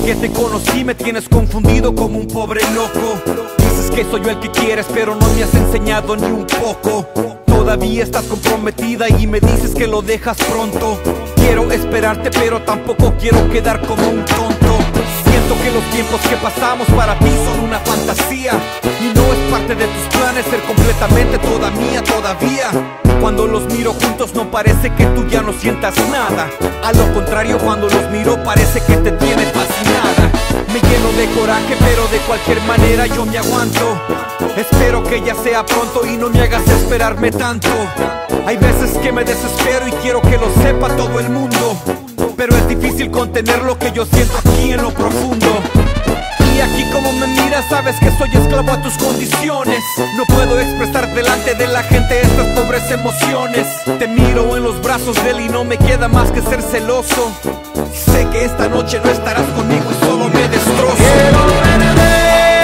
que te conocí me tienes confundido como un pobre loco. Dices que soy yo el que quieres, pero no me has enseñado ni un poco. Todavía estás comprometida y me dices que lo dejas pronto. Quiero esperarte, pero tampoco quiero quedar como un tonto. Siento que los tiempos que pasamos para ti son una fantasía, y no es parte de tus planes ser completamente toda mía todavía. Cuando los miro juntos no parece que tú ya no sientas nada. A lo contrario, cuando los miro parece que te tiene fascinada. Me lleno de coraje, pero de cualquier manera yo me aguanto. Espero que ya sea pronto y no me hagas esperarme tanto. Hay veces que me desespero y quiero que lo sepa todo el mundo, pero es difícil contener lo que yo siento aquí en lo profundo. Y aquí como me miras sabes que soy esclavo a tus condiciones. No puedo expresar delante de la gente estas pobres emociones. Te miro en los brazos de él y no me queda más que ser celoso. Sé que esta noche no estarás conmigo y solo me destrozo. Quiero perderme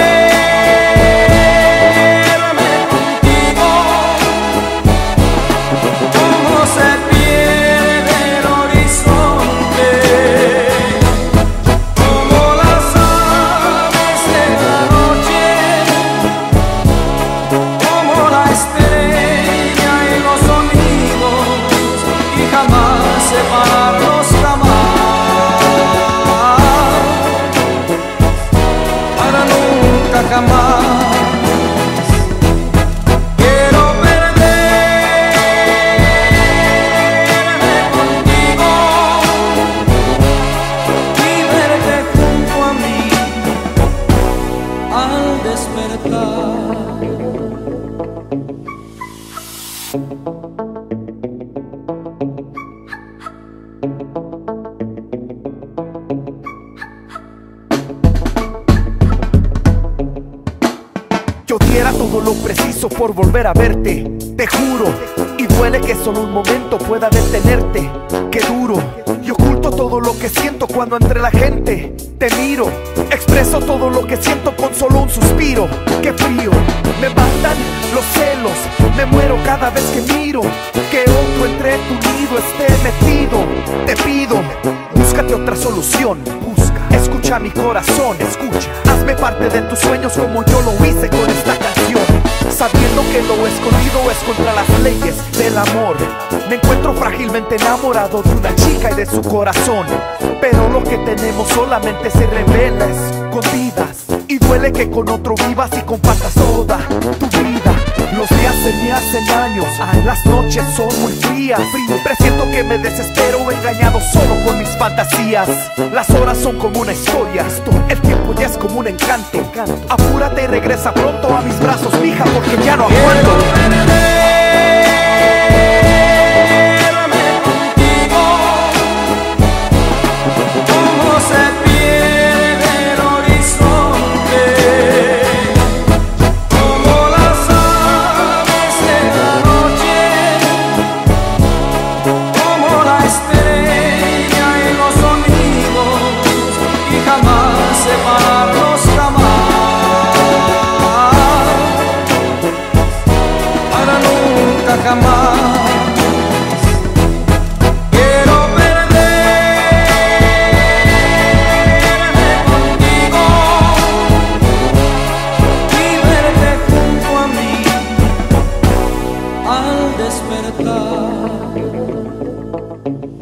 contigo, como se pierde el horizonte, como las aves de la noche, como la estrella y los sonidos, y jamás separarnos jamás. Jamás quiero perderme contigo y verte junto a mí al despertar. Yo diera todo lo preciso por volver a verte, te juro. Y duele que solo un momento pueda detenerte. Qué duro. Y oculto todo lo que siento cuando entre la gente te miro. Expreso todo lo que siento con solo un suspiro. Qué frío. Me matan los celos. Me muero cada vez que miro que otro entre tu nido esté metido. Te pido, búscate otra solución. Escucha mi corazón, escucha. Hazme parte de tus sueños como yo lo hice con esta canción. Sabiendo que lo escondido es contra las leyes del amor. Me encuentro frágilmente enamorado de una chica y de su corazón, pero lo que tenemos solamente se revela escondidas. Y duele que con otro vivas y compartas toda tu vida. Los días se me hacen años, las noches son muy frías. Presiento que me desespero engañado solo con mis fantasías. Las horas son como una historia, el tiempo ya es como un encanto. Apúrate y regresa pronto a mis brazos, mija, porque ya no aguanto. Separarnos jamás, para nunca jamás. Quiero perderme contigo y verte junto a mí al despertar.